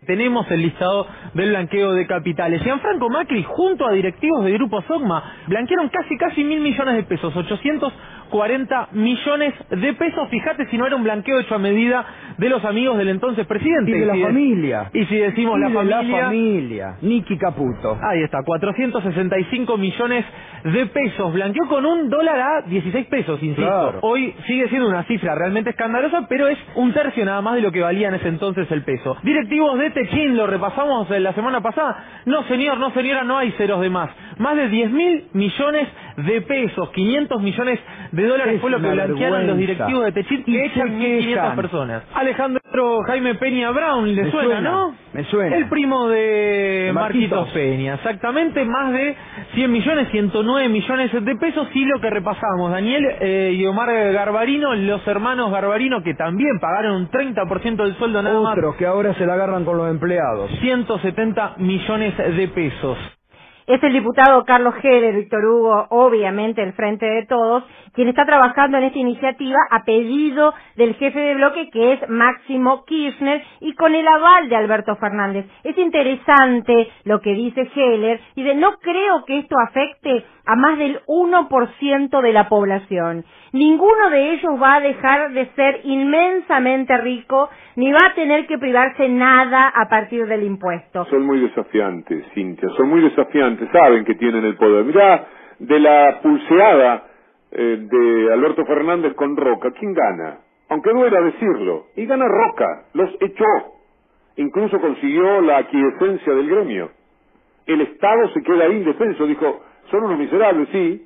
Tenemos el listado del blanqueo de capitales. Gianfranco Macri, junto a directivos de Grupo Sogma, blanquearon casi 1.000 millones de pesos, 840 millones de pesos. Fíjate si no era un blanqueo hecho a medida de los amigos del entonces presidente. Y de la familia. Y si decimos la familia. Nicky Caputo. Ahí está, 465 millones de pesos. Blanqueó con un dólar a 16 pesos, insisto. Claro. Hoy sigue siendo una cifra realmente escandalosa, pero es un tercio nada más de lo que valía en ese entonces el peso. Directivos de Techin, lo repasamos la semana pasada. No señor, no señora, no hay ceros de más. Más de 10.000 millones de pesos, 500 millones de dólares fue lo que blanquearon los directivos de Techin, que echan 1.500 personas. Alejandro Jaime Peña Brown, ¿le suena, no? Me suena. El primo de Marquitos Peña, exactamente, más de 100 millones, 109 millones de pesos. Y lo que repasamos, Daniel y Omar Garbarino, los hermanos Garbarino, que también pagaron un 30% del sueldo nada más. Otros que ahora se la agarran con los empleados. 170 millones de pesos. Es el diputado Carlos Heller, Víctor Hugo, obviamente el Frente de Todos, quien está trabajando en esta iniciativa a pedido del jefe de bloque, que es Máximo Kirchner, y con el aval de Alberto Fernández. Es interesante lo que dice Heller, y no creo que esto afecte a más del 1% de la población. Ninguno de ellos va a dejar de ser inmensamente rico, ni va a tener que privarse nada a partir del impuesto. Son muy desafiantes, Cintia, son muy desafiantes, saben que tienen el poder. Mirá, de la pulseada de Alberto Fernández con Roca, ¿quién gana? Aunque duela decirlo, y gana Roca, los echó. Incluso consiguió la aquiescencia del gremio. El Estado se queda ahí indefenso, dijo, son unos miserables, sí,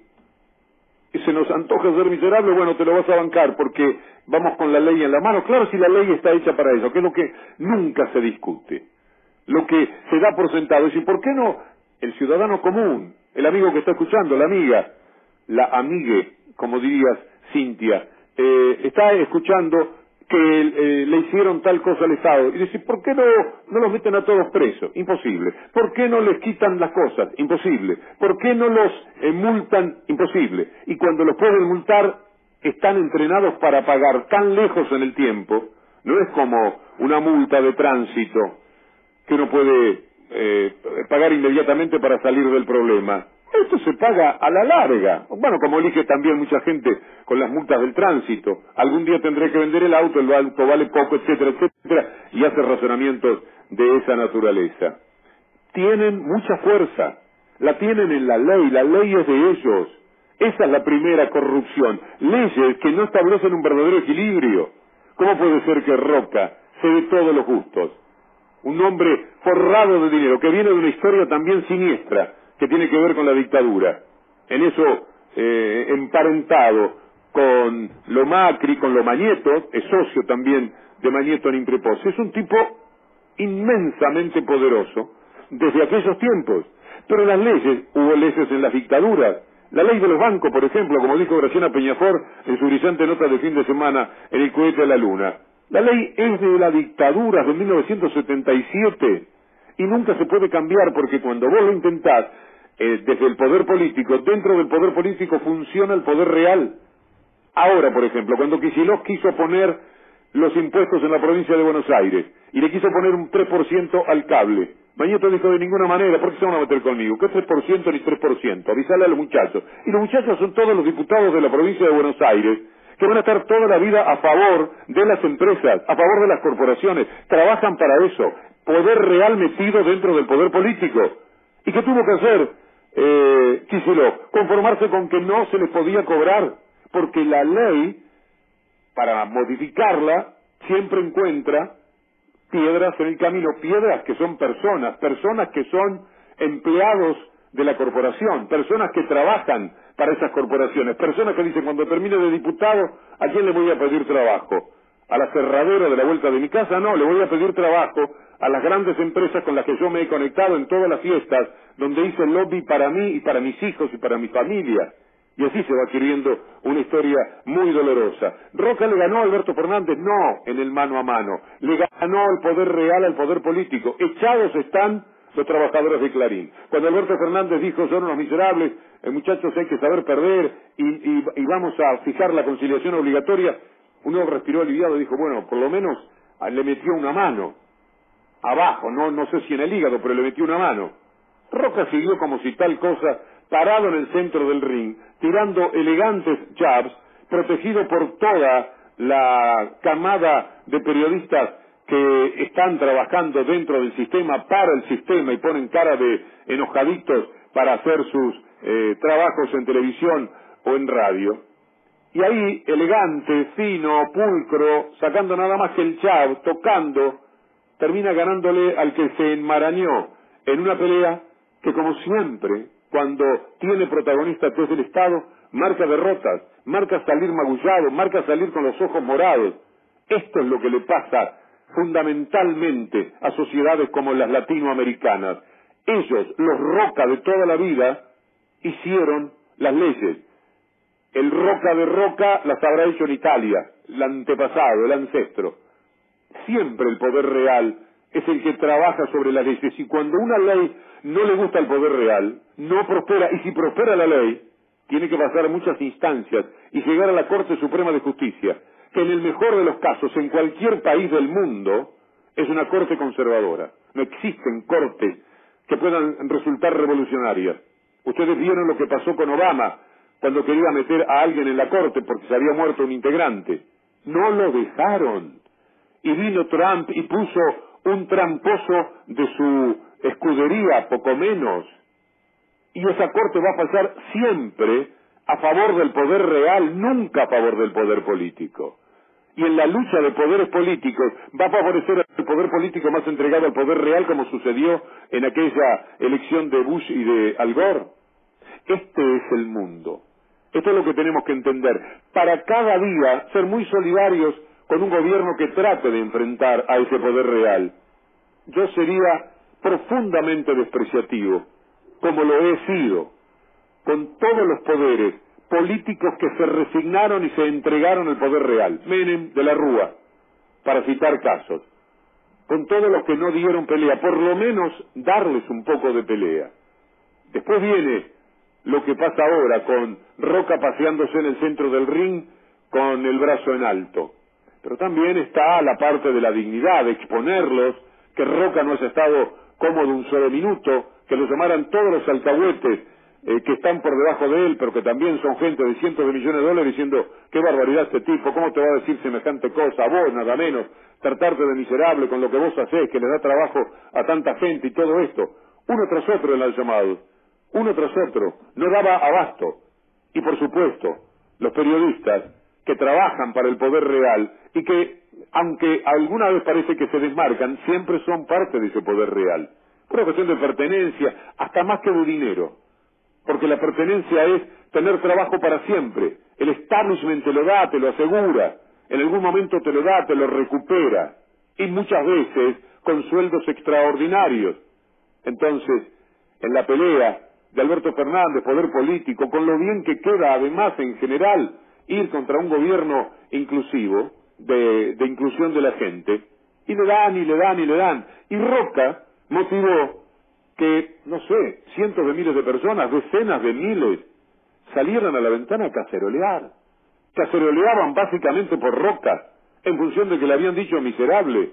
y se nos antoja ser miserable, bueno, te lo vas a bancar porque vamos con la ley en la mano. Claro, si la ley está hecha para eso, que es lo que nunca se discute, lo que se da por sentado. Y ¿por qué no el ciudadano común, el amigo que está escuchando, la amiga, la amigue, como dirías, Cintia, está escuchando que le hicieron tal cosa al Estado, y dice, ¿por qué no los meten a todos presos? Imposible. ¿Por qué no les quitan las cosas? Imposible. ¿Por qué no los multan? Imposible. Y cuando los pueden multar, están entrenados para pagar tan lejos en el tiempo. No es como una multa de tránsito que uno puede pagar inmediatamente para salir del problema. Esto se paga a la larga. Bueno, como elige también mucha gente con las multas del tránsito. Algún día tendré que vender el auto vale poco, etcétera, etcétera, y hace razonamientos de esa naturaleza. Tienen mucha fuerza, la tienen en la ley es de ellos. Esa es la primera corrupción. Leyes que no establecen un verdadero equilibrio. ¿Cómo puede ser que Roca se dé todos los gustos? Un hombre forrado de dinero, que viene de una historia también siniestra, que tiene que ver con la dictadura. En eso, emparentado con lo Macri, con lo Mañeto, es socio también de Mañeto en Imprepos. Es un tipo inmensamente poderoso desde aquellos tiempos. Pero las leyes, hubo leyes en las dictaduras. La ley de los bancos, por ejemplo, como dijo Graciela Peñafort en su brillante nota de fin de semana en El cohete a la luna. La ley es de la dictadura de 1977 y nunca se puede cambiar, porque cuando vos lo intentás desde el poder político, dentro del poder político funciona el poder real. Ahora, por ejemplo, cuando Kicillof quiso poner los impuestos en la provincia de Buenos Aires y le quiso poner un 3% al cable, Mañeto dijo, de ninguna manera, ¿por qué se van a meter conmigo? ¿Qué 3% ni 3%? Avisale a los muchachos. Y los muchachos son todos los diputados de la provincia de Buenos Aires, que van a estar toda la vida a favor de las empresas, a favor de las corporaciones, trabajan para eso, poder real metido dentro del poder político. ¿Y qué tuvo que hacer Kicillof? Conformarse con que no se les podía cobrar, porque la ley, para modificarla, siempre encuentra piedras en el camino, piedras que son personas que son empleados de la corporación, personas que trabajan para esas corporaciones, personas que dicen, cuando termine de diputado, ¿a quién le voy a pedir trabajo? ¿A la cerradera de la vuelta de mi casa? No, le voy a pedir trabajo a las grandes empresas con las que yo me he conectado en todas las fiestas, donde hice lobby para mí y para mis hijos y para mi familia. Y así se va adquiriendo una historia muy dolorosa. ¿Roca le ganó a Alberto Fernández? No, en el mano a mano. Le ganó el poder real al poder político. Echados están los trabajadores de Clarín. Cuando Alberto Fernández dijo, son unos miserables, muchachos, hay que saber perder y vamos a fijar la conciliación obligatoria, uno respiró aliviado y dijo, bueno, por lo menos le metió una mano abajo, no sé si en el hígado, pero le metió una mano. Roca siguió como si tal cosa, parado en el centro del ring, tirando elegantes jabs, protegido por toda la camada de periodistas que están trabajando dentro del sistema, para el sistema, y ponen cara de enojaditos para hacer sus trabajos en televisión o en radio. Y ahí, elegante, fino, pulcro, sacando nada más que el jab, tocando, termina ganándole al que se enmarañó en una pelea que, como siempre, cuando tiene protagonista desde el Estado, marca derrotas, marca salir magullado, marca salir con los ojos morados. Esto es lo que le pasa fundamentalmente a sociedades como las latinoamericanas. Ellos, los Roca de toda la vida, hicieron las leyes. El Roca de Roca las habrá hecho en Italia, el antepasado, el ancestro. Siempre el poder real es el que trabaja sobre las leyes, y cuando una ley no le gusta al poder real, no prospera, y si prospera la ley, tiene que pasar muchas instancias y llegar a la Corte Suprema de Justicia, que en el mejor de los casos, en cualquier país del mundo, es una corte conservadora. No existen cortes que puedan resultar revolucionarias. Ustedes vieron lo que pasó con Obama cuando quería meter a alguien en la corte porque se había muerto un integrante. No lo dejaron. Y vino Trump y puso un tramposo de su escudería, poco menos. Y esa corte va a pasar siempre a favor del poder real, nunca a favor del poder político. Y en la lucha de poderes políticos va a favorecer al poder político más entregado al poder real, como sucedió en aquella elección de Bush y de Al Gore. Este es el mundo. Esto es lo que tenemos que entender. Para cada día ser muy solidarios con un gobierno que trate de enfrentar a ese poder real. Yo sería profundamente despreciativo, como lo he sido, con todos los poderes políticos que se resignaron y se entregaron al poder real. Menem, de la Rúa, para citar casos. Con todos los que no dieron pelea, por lo menos darles un poco de pelea. Después viene lo que pasa ahora con Roca paseándose en el centro del ring con el brazo en alto. Pero también está la parte de la dignidad, de exponerlos, que Roca no haya estado cómodo un solo minuto, que lo llamaran todos los alcahuetes que están por debajo de él, pero que también son gente de cientos de millones de dólares, diciendo, qué barbaridad este tipo, cómo te va a decir semejante cosa, a vos nada menos, tratarte de miserable con lo que vos hacés, que le da trabajo a tanta gente y todo esto. Uno tras otro le han llamado, uno tras otro, no daba abasto. Y por supuesto, los periodistas que trabajan para el poder real y que, aunque alguna vez parece que se desmarcan, siempre son parte de ese poder real. Por una cuestión de pertenencia, hasta más que de dinero. Porque la pertenencia es tener trabajo para siempre. El establishment te lo da, te lo asegura. En algún momento te lo da, te lo recupera. Y muchas veces con sueldos extraordinarios. Entonces, en la pelea de Alberto Fernández, poder político, con lo bien que queda además en general ir contra un gobierno inclusivo, de inclusión de la gente, y le dan, y le dan, y le dan. Y Roca motivó que, no sé, cientos de miles de personas, decenas de miles, salieran a la ventana a cacerolear. Caceroleaban básicamente por Roca, en función de que le habían dicho miserable.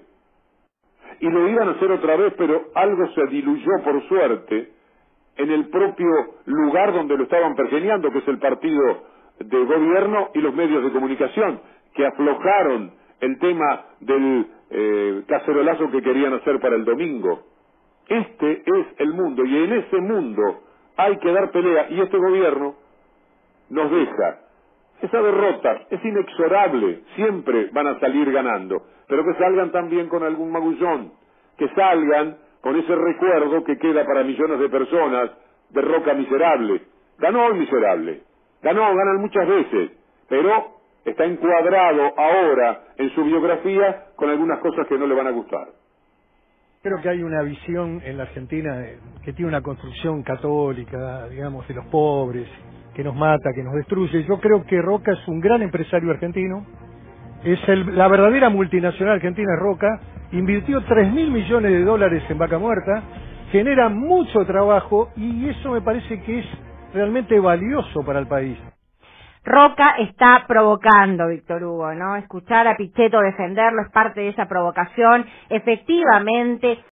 Y lo iban a hacer otra vez, pero algo se diluyó, por suerte, en el propio lugar donde lo estaban pergeñando, que es el partido de gobierno y los medios de comunicación, que aflojaron el tema del cacerolazo que querían hacer para el domingo. Este es el mundo, y en ese mundo hay que dar pelea, y este gobierno nos deja. Esa derrota es inexorable, siempre van a salir ganando, pero que salgan también con algún magullón, que salgan con ese recuerdo que queda para millones de personas de Roca miserable. Ganó el miserable, ganan muchas veces, pero está encuadrado ahora en su biografía con algunas cosas que no le van a gustar. Creo que hay una visión en la Argentina que tiene una construcción católica, digamos, de los pobres, que nos mata, que nos destruye. Yo creo que Roca es un gran empresario argentino, es la verdadera multinacional argentina es Roca, invirtió 3.000 millones de dólares en Vaca Muerta, genera mucho trabajo y eso me parece que es realmente valioso para el país. Roca está provocando, Víctor Hugo, ¿no? Escuchar a Pichetto defenderlo es parte de esa provocación. Efectivamente,